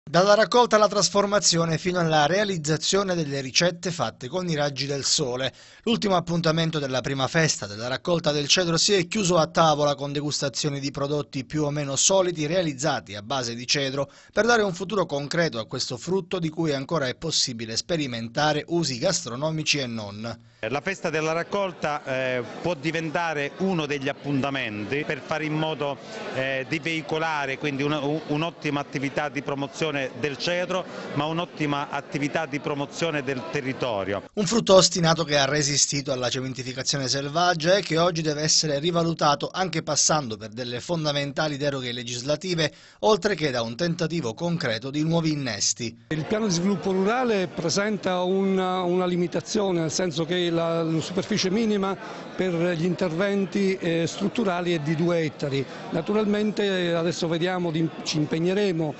Dalla raccolta alla trasformazione fino alla realizzazione delle ricette fatte con i raggi del sole. L'ultimo appuntamento della prima festa della raccolta del cedro si è chiuso a tavola con degustazioni di prodotti più o meno solidi realizzati a base di cedro per dare un futuro concreto a questo frutto di cui ancora è possibile sperimentare usi gastronomici e non. La festa della raccolta può diventare uno degli appuntamenti per fare in modo di veicolare quindi un'ottima attività di promozione del cedro, ma un'ottima attività di promozione del territorio. Un frutto ostinato che ha resistito alla cementificazione selvaggia e che oggi deve essere rivalutato anche passando per delle fondamentali deroghe legislative, oltre che da un tentativo concreto di nuovi innesti. Il piano di sviluppo rurale presenta una limitazione, nel senso che la superficie minima per gli interventi strutturali è di 2 ettari. Naturalmente adesso vediamo, ci impegneremo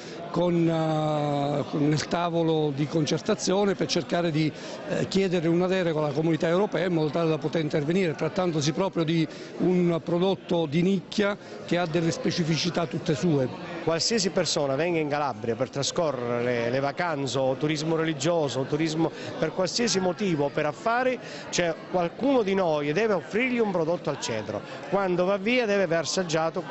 nel tavolo di concertazione per cercare di chiedere una deroga alla Comunità Europea in modo tale da poter intervenire, trattandosi proprio di un prodotto di nicchia che ha delle specificità tutte sue. Qualsiasi persona venga in Calabria per trascorrere le vacanze o turismo religioso, o turismo per qualsiasi motivo, per affari, c'è qualcuno di noi e deve offrirgli un prodotto al cedro. Quando va via deve aver assaggiato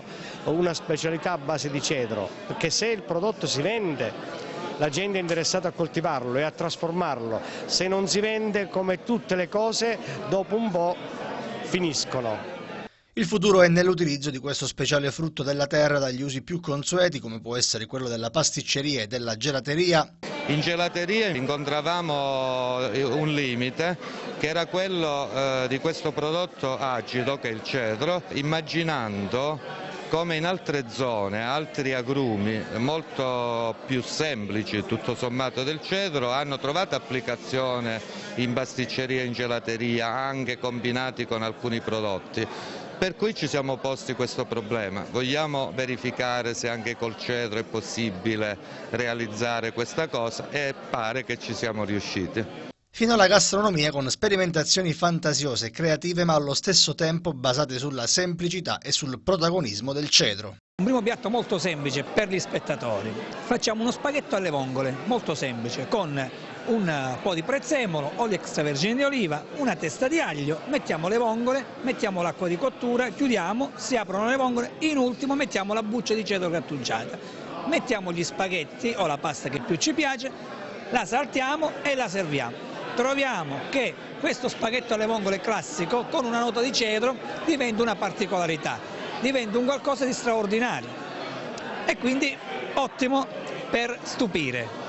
una specialità a base di cedro, perché se il prodotto si vende la gente è interessata a coltivarlo e a trasformarlo, se non si vende, come tutte le cose, dopo un po' finiscono. Il futuro è nell'utilizzo di questo speciale frutto della terra dagli usi più consueti, come può essere quello della pasticceria e della gelateria. In gelateria incontravamo un limite che era quello di questo prodotto acido che è il cedro, immaginando come in altre zone altri agrumi molto più semplici tutto sommato del cedro hanno trovato applicazione in pasticceria e in gelateria, anche combinati con alcuni prodotti. Per cui ci siamo posti questo problema, vogliamo verificare se anche col cedro è possibile realizzare questa cosa e pare che ci siamo riusciti. Fino alla gastronomia con sperimentazioni fantasiose e creative ma allo stesso tempo basate sulla semplicità e sul protagonismo del cedro. Un primo piatto molto semplice per gli spettatori. Facciamo uno spaghetto alle vongole, molto semplice, con un po' di prezzemolo, olio extravergine di oliva, una testa di aglio, mettiamo le vongole, mettiamo l'acqua di cottura, chiudiamo, si aprono le vongole, in ultimo mettiamo la buccia di cedro grattugiata. Mettiamo gli spaghetti o la pasta che più ci piace, la saltiamo e la serviamo. Troviamo che questo spaghetto alle vongole classico con una nota di cedro diventa una particolarità, diventa un qualcosa di straordinario e quindi ottimo per stupire.